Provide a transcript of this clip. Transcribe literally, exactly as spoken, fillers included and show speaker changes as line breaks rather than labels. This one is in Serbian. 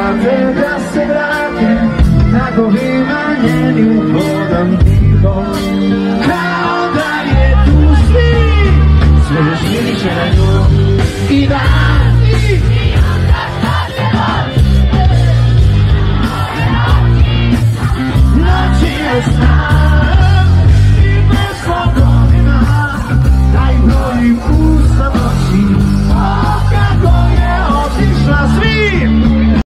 Znate da se vrate, takovima njeni uhodam tiho. Kao da je tu svi, sve još više na nju. I dan, i